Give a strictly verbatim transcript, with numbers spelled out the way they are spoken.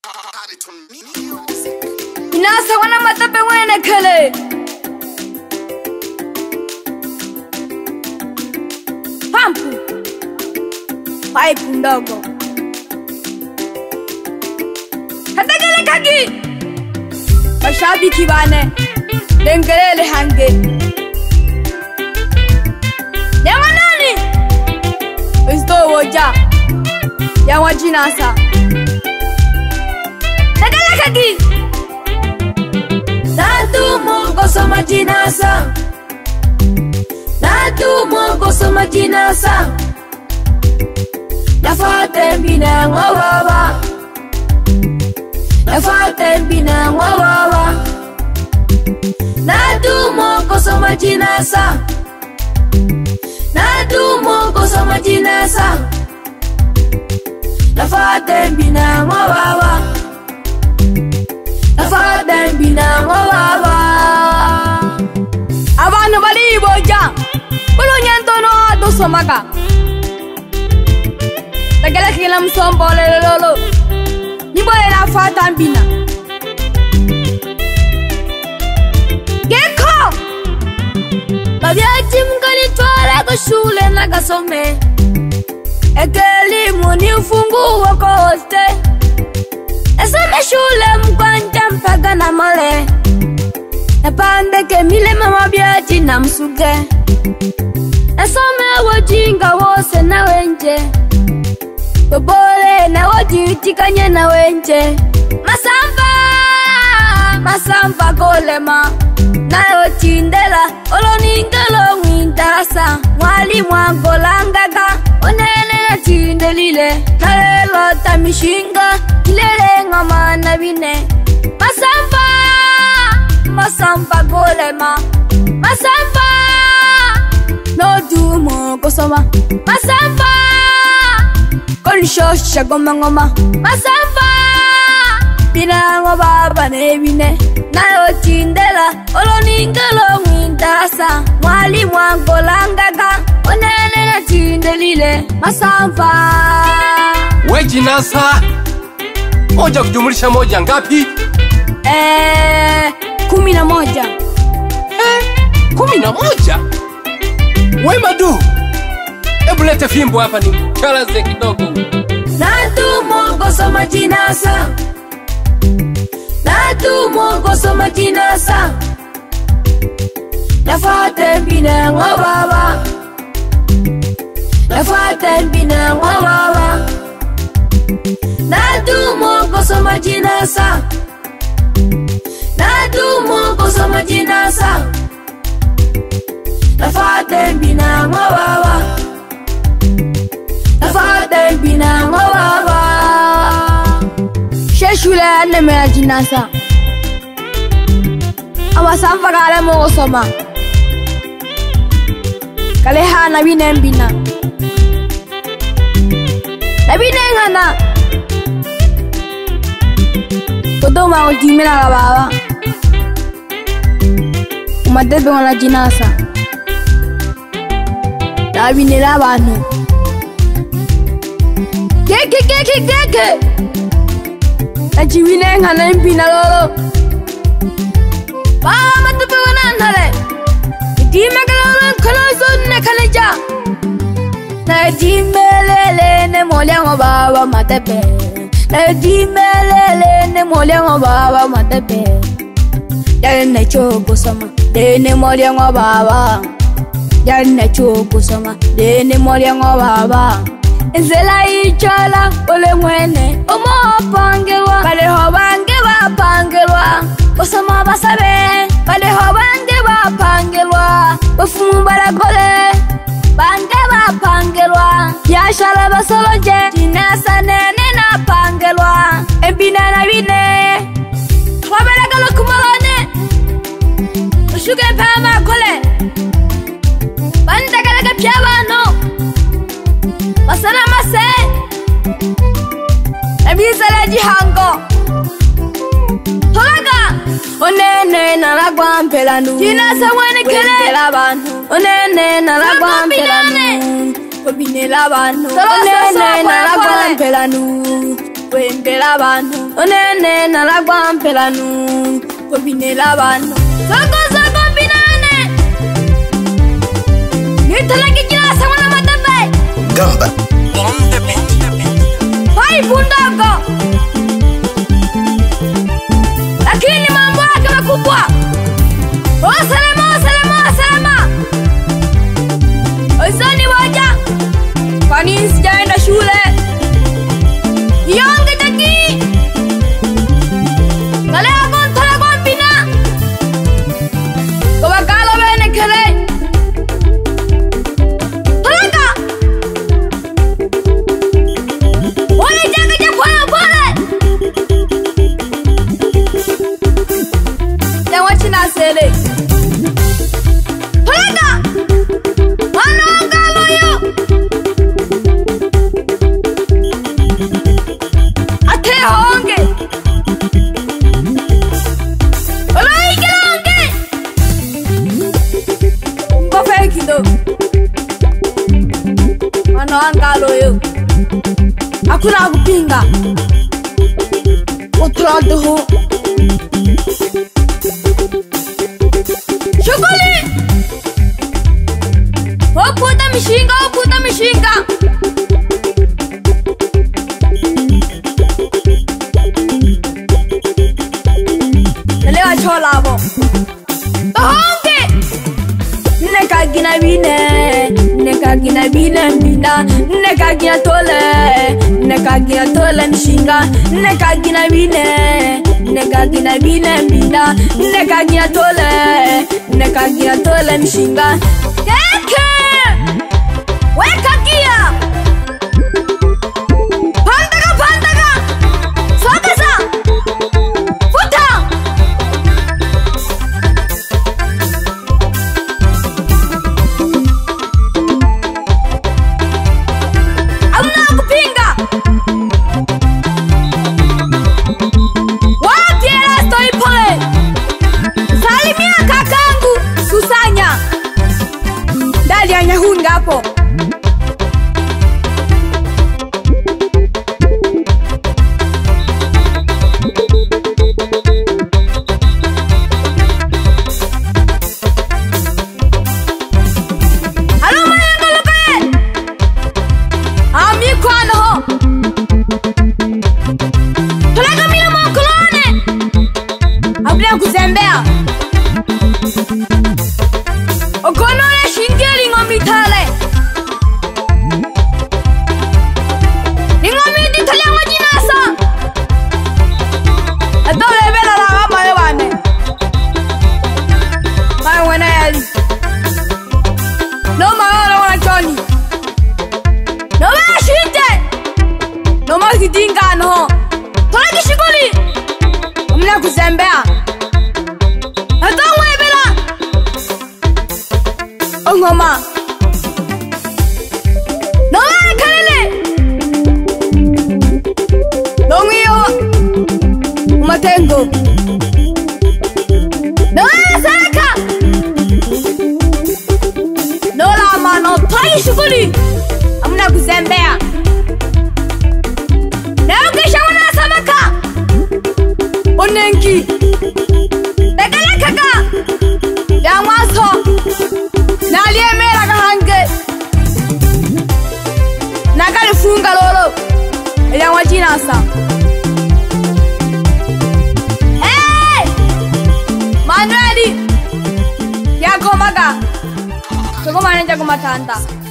Inasa wana matape wene kele Pampu Pipe ndogo Hategele kagi Mashabiki bane Dengelele hange Yawa nani Isto woja Yawa jinasa Hategele kagi Natu mongo soma jinasa Natu mongo soma jinasa Nafate mbina ngwawawa Nafate mbina ngwawawa Natu mongo soma jinasa Natu mongo soma jinasa Nafate mbina ngwawawa Nafate mbina ngwawawa Abantu bali boja Bulunyantono adu somaka Tagala kila msombo lelolo Nibole la fata mbina Geko Babyaji mkani twala kushule na kasome Ekelimu ni ufungu wako hoste Esome shule mkwanja mpaka na mole Epande ke mile mama byaji na msuge Esome wajinga wose na wenje Bobole na wajitikanye na wenje Masamba Masamba golema Na yotindela Oloningelo mwindasa Mwali mwangolangaga Onene na tindelile Na lelo tamishinga Kilele ngama na bine Masamba Masamba golema Masamba No dumo kosoma Masamba Konshosha goma ngoma Masamba Bina ngobaba nebine Na yotindela Oloningelo mwindasa Mwali mwangolangaga Onene na tindelile Masamba Weji nasa Moja kujumulisha moja ngapi? Eh, kumi na moja Eh, kumi na moja? Wema du Ebu lete fimbo hapa ni chalaze kidogo Natu mongo soma jinasa Natu mongo soma jinasa Nafate mbina ngwawawa Nafate mbina ngwawawa Natu mongo soma jinasa Natu mongo soma jinasa Nafate mbina ngwawawa Nafate mbina ngwawawa Sheshule ane mea jinasa Awa sanfa kale mongo soma Kale hana bine mbina Nabine ngana Kodoma ojimena kabawa Umadebe wana jinasa Nabine labanu Keke keke keke Najibine ngana mbina lolo Bawa matube wana ndale Idime kalolo kalozo ne kaleja Najime lele ne molya ngobawa matebe Najime lele ne molya ngobawa matebe Dane chogo sama Dene molya ngobawa Dane chogo sama Dene molya ngobawa Nzela ichala ole mwene Omo pangelwa Bale ho bange ba pangelwa Osama basabe Bale ho bange ba pangelwa Bafumu barakole Bange ba pangelwa Yashala basoloje Jinasa nene na pangelwa Ebina na bine Wabela galo kumalone Ushuke pama kole Banda galaga piabano Basana mase Ebizala jihango Toraga Onene na lagwa mpelanu Jinasa wene kele labantu Onene na lagwa mpelanu Obine labanu Onene na lagwa mpelanu kwembela abantu onene nalagwa mpelanu kobinela abantu soko soko binane nitalakijila samana matabe Gamba Hai bundako lakini mambo yake makubwa. Osalema osalema osalema Ozani waja kwani sijaenda shule Yonge taki Kalea kontala kompina Kawakalo bene kere Tolaka Ole jaga ja pole pole Jawa china sele Tolaka Ano angalo yo Ate honge Olai kilonge Kofe kido Ano angalo yo Hakuna kupinga Utrado ho Shughuli Oputa mishinga oputa mishinga Nelewa chola bo Bahonge Neka gina bine Neka gina bine mbina Neka gina tole Neka gina tole mishinga Neka gina bine Neka gina bine mbina Neka gina tole Neka gina tole mishinga Keke Weka gia Pandaga pandaga Sokasa Futa Amna kupinga Wapi erasto ipole Salimia kakangu Susanya Dali ya nyahunga hapo Halo mayengo lukaye Ami kwano ho Tulaga mila mwakulone Abria kuzembea Okonole shingeli ngomi tale Ningomi di tale wajinasa Adole bela la wama ewane Mayo wena yali No mayo wana choni No mea shite No mea kidinga no Tola kishiguli Omina kuzembea Adole bela Ongoma No mea kalele Dongiyo Umatengo No mea saraka No la mano Tola shughuli Amna kuzembea Leo kisha wana samaka Unengi Tegele kaka Ya mwaso Nalie mera kahange Nakali funga lolo Ya wajinasa Hey Manueli Yako maga Choko manenja kumatanda